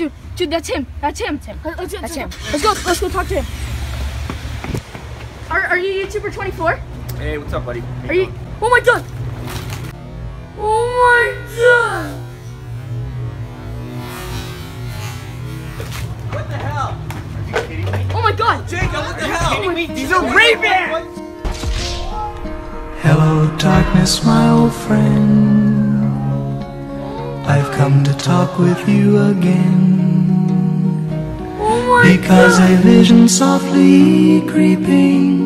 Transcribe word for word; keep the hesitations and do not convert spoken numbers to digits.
dude, dude, that's him. That's him. That's him. Let's, let's, that's him. Let's go. Let's go talk to him. Are Are you YouTuber twenty-four? Hey, what's up, buddy? How Are you? you? Oh my god! Oh my god! What the hell? Are you kidding me? Oh my god! Jacob, what the hell? Are you kidding me? These are Ray-Bans! Hello, darkness, my old friend. I've come to talk with you again. Oh my because god! a vision softly creeping